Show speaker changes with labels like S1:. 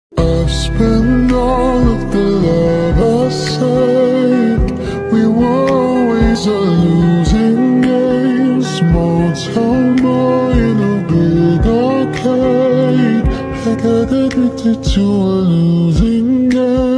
S1: I've spent all of the love I saved. We were always a losing game. Small town boy in a big arcade. I got addicted to a losing game.